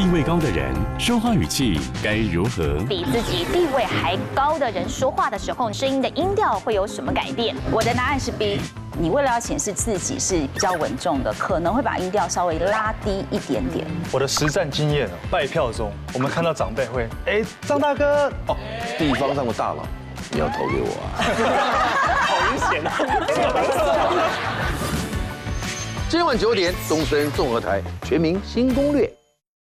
地位高的人说话语气该如何？ 比自己地位还高的人说话的时候，声音的音调会有什么改变？我的答案是 B。你为了要显示自己是比较稳重的，可能会把音调稍微拉低一点点。 我的实战经验拜票中，我们看到长辈会，张大哥哦， 地方上的大佬，你要投给我啊！ 好明显啊！ 今晚9点，东森综合台《全民新攻略》。